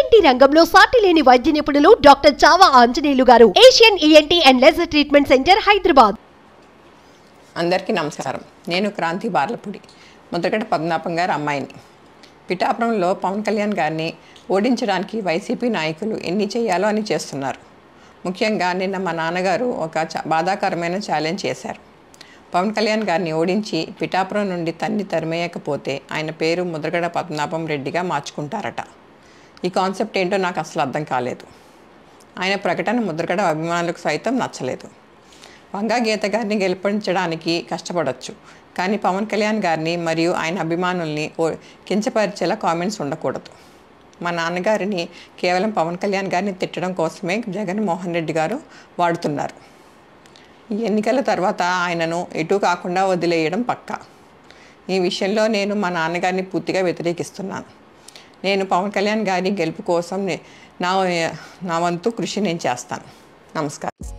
ENT రంగంలో సాటి లేని వైద్య నిపుణులు doctor Chava Anjaneyulu garu. Asian ENT and laser treatment centre, Hyderabad. అందరికీ నమస్కారం. నేను క్రాంతి బార్లపూడి, ముద్రగడ పద్మనాభం గారి అమ్మాయిని. పిఠాపురంలో పవన్ కళ్యాణ్ గారిని ఓడించడానికి వైసీపీ నాయకులు ఎన్ని చేయాలో అని చేస్తున్నారు. ముఖ్యంగా నిన్న మా నాన్నగారు ఒక బాధాకరమైన ఛాలెంజ్ చేశారు. పవన్ కళ్యాణ్ గారిని ఓడించి పిఠాపురం నుండి తరిమేయకపోతే ఆయన పేరు ముద్రగడ పద్మనాభం రెడ్డిగా మార్చుకుంటారట. ఈ కాన్సెప్ట్ ఏంటో నాకు అసలు అర్థం కాలేదు. ఆయన ప్రకటన ముద్రగడ అభిమానులకు సైతం నచ్చలేదు. వంగా గీత గారిని గెలిపించడానికి కష్టపడవచ్చు, కానీ పవన్ కళ్యాణ్ గారిని మరియు ఆయన అభిమానుల్ని కించపరిచేలా కామెంట్స్ ఉండకూడదు. మా నాన్నగారిని కేవలం పవన్ కళ్యాణ్ గారిని తిట్టడం కోసమే జగన్మోహన్ రెడ్డి గారు వాడుతున్నారు. ఈ ఎన్నికల తర్వాత ఆయనను ఎటు కాకుండా వదిలేయడం పక్కా. ఈ విషయంలో నేను మా నాన్నగారిని పూర్తిగా వ్యతిరేకిస్తున్నాను. నేను పవన్ కళ్యాణ్ గారి గెలుపు కోసం నా వంతు కృషి నేను చేస్తాను. నమస్కారం.